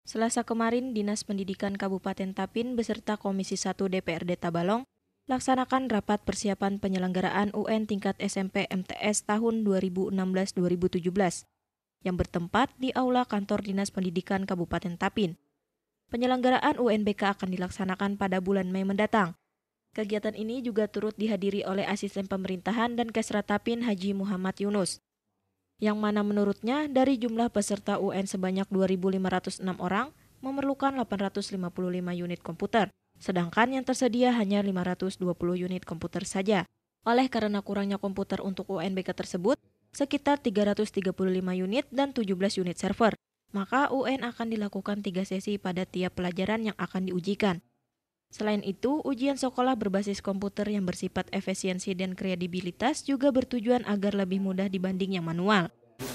Selasa kemarin, Dinas Pendidikan Kabupaten Tapin beserta Komisi 1 DPRD Tabalong laksanakan rapat persiapan penyelenggaraan UN tingkat SMP MTS tahun 2016-2017 yang bertempat di Aula Kantor Dinas Pendidikan Kabupaten Tapin. Penyelenggaraan UNBK akan dilaksanakan pada bulan Mei mendatang. Kegiatan ini juga turut dihadiri oleh Asisten Pemerintahan dan Kesra Tapin Haji Muhammad Yunus, yang mana menurutnya dari jumlah peserta UN sebanyak 2.506 orang memerlukan 855 unit komputer, sedangkan yang tersedia hanya 520 unit komputer saja. Oleh karena kurangnya komputer untuk UNBK tersebut, sekitar 335 unit dan 17 unit server, maka UN akan dilakukan 3 sesi pada tiap pelajaran yang akan diujikan. Selain itu, ujian sekolah berbasis komputer yang bersifat efisiensi dan kredibilitas juga bertujuan agar lebih mudah dibanding yang manual.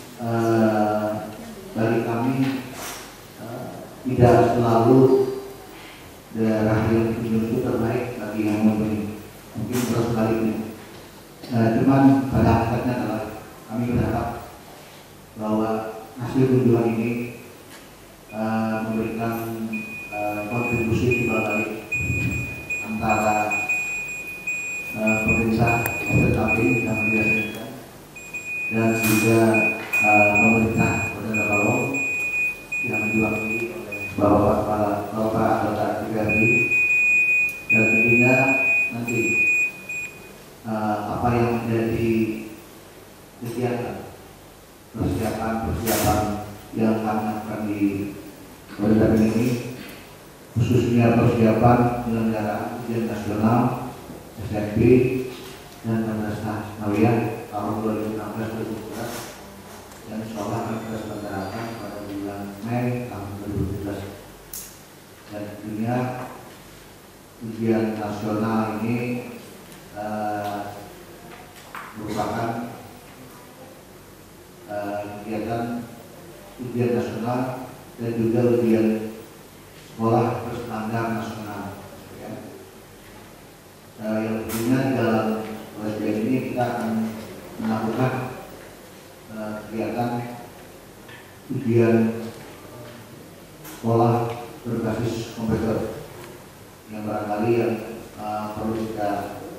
Bagi kami tidak selalu daerah yang itu terbaik bagi yang memberi, mungkin terus sebaliknya. Cuman pada akhirnya adalah kami berharap bahwa hasil kunjungan ini memberikan kontribusi timbal balik antara pemerintah Kabupaten Tapin dan juga pemerintah Kota Tabalong yang diwakili oleh Bapak anggota DPRD, dan tentunya nanti apa yang menjadi kegiatan persiapan yang akan di Kota ini, khususnya persiapan penyelenggaraan ujian nasional SMP dan Nawiyah tahun 2016-2017 yang insyaallah akan kita selenggarakan pada bulan Mei tahun 2017. Dan tentunya ujian nasional ini merupakan kegiatan ujian nasional dan juga ujian sekolah berstandar nasional. Yang tentunya dalam ujian ini kita akan melakukan kegiatan ujian sekolah berbasis komputer yang barangkali yang perlu kita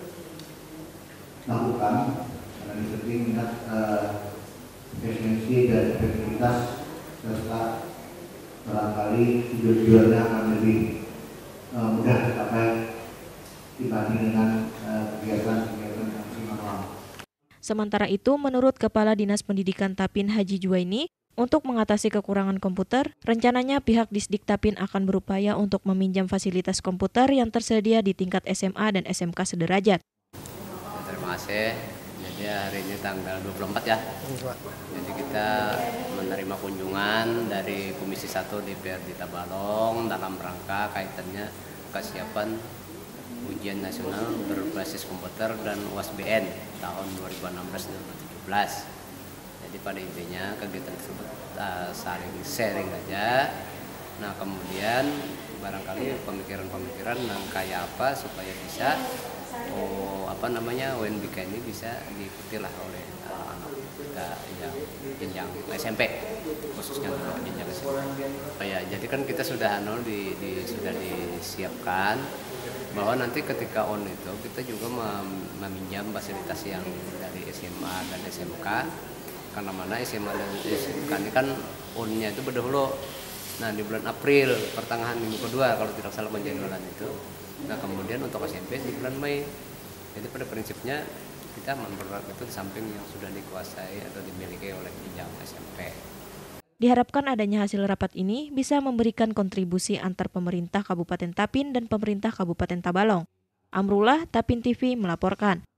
lakukan karena ini penting minat efisiensi dan efektivitas, serta barangkali tujuannya akan lebih mudah tercapai dibanding dengan kegiatan-kegiatan yang masih manual. Sementara itu, menurut Kepala Dinas Pendidikan Tapin Haji Juwaini, untuk mengatasi kekurangan komputer, rencananya pihak Disdik Tapin akan berupaya untuk meminjam fasilitas komputer yang tersedia di tingkat SMA dan SMK sederajat. Terima kasih. Jadi hari ini tanggal 24 ya. Jadi kita menerima kunjungan dari Komisi 1 DPRD Tabalong dalam rangka kaitannya kesiapan ujian nasional berbasis komputer dan UASBN tahun 2016-2017. Jadi pada intinya kegiatan tersebut saling sharing aja. Nah, kemudian barangkali pemikiran-pemikiran yang kayak apa supaya bisa UNBK ini bisa diikuti lah oleh anak kita yang jenjang SMP, khususnya untuk jenjang SMP. Ya, jadi kan kita sudah sudah disiapkan bahwa nanti ketika on itu kita juga meminjam fasilitas yang dari SMA dan SMK, karena mana SMA dan SMK ini kan on-nya itu berdahulu. Nah, di bulan April pertengahan minggu kedua kalau tidak salah penjadwalan itu. Nah, kemudian untuk SMP di bulan Mei. Jadi pada prinsipnya kita memperoleh itu di samping yang sudah dikuasai atau dimiliki oleh jenjang SMP. Diharapkan adanya hasil rapat ini bisa memberikan kontribusi antar pemerintah Kabupaten Tapin dan pemerintah Kabupaten Tabalong. Amrullah, Tapin TV melaporkan.